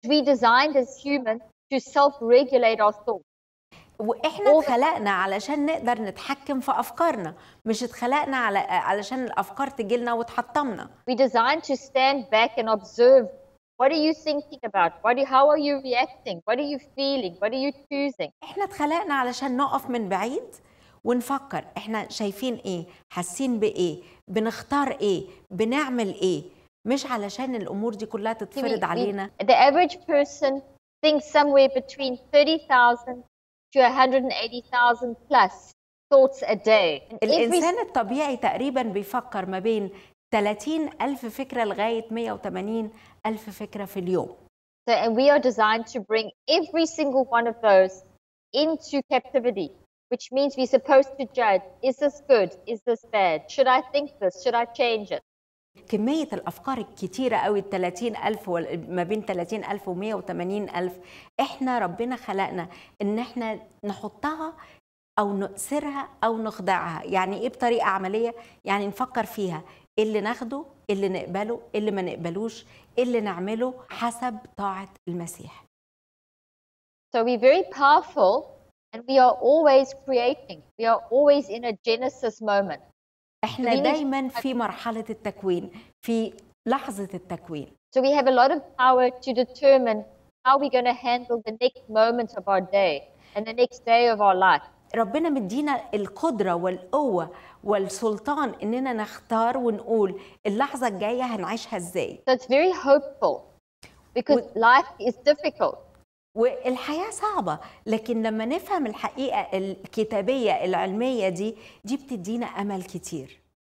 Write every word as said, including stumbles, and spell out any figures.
We designed as humans to self-regulate our thoughts. واحنا اتخلقنا علشان نقدر نتحكم في افكارنا، مش اتخلقنا على علشان الافكار تجي لنا وتحطمنا. We designed to stand back and observe. What are you thinking about? What are, how are you reacting? What are you feeling? What are you choosing? احنا اتخلقنا علشان نقف من بعيد ونفكر احنا شايفين ايه، حاسين بايه، بنختار ايه، بنعمل ايه، مش علشان الامور دي كلها تتفرض علينا. The average person thinks somewhere between thirty thousand to one hundred eighty thousand plus thoughts a day. الانسان الطبيعي تقريبا بيفكر ما بين ثلاثين ألف فكرة لغاية مئة وثمانين ألف فكرة في اليوم. So, and we are designed to bring every single one of those into captivity, which means we're supposed to judge, is this good? Is this bad? Should I think this? Should I change it? كمية الأفكار الكتيرة قوي الثلاثين ألف ما بين ثلاثين ألف ومئة وثمانين ألف، إحنا ربنا خلقنا إن إحنا نحطها أو نؤثرها أو نخضعها. يعني إيه بطريقة عملية؟ يعني نفكر فيها إيه اللي ناخده، إيه اللي نقبله، إيه اللي ما نقبلوش، إيه اللي نعمله حسب طاعة المسيح. So we're very powerful and we are always creating. We are always in a Genesis moment. إحنا دايما في مرحلة التكوين، في لحظة التكوين. So we have a lot of power to determine how we're going to handle the next moment of our day and the next day of our life. ربنا مدينا القدرة والقوة والسلطان إننا نختار ونقول اللحظة الجاية هنعيشها إزاي. So it's very hopeful because life is difficult. والحياة صعبة، لكن لما نفهم الحقيقة الكتابية العلمية دي دي بتدينا أمل كتير.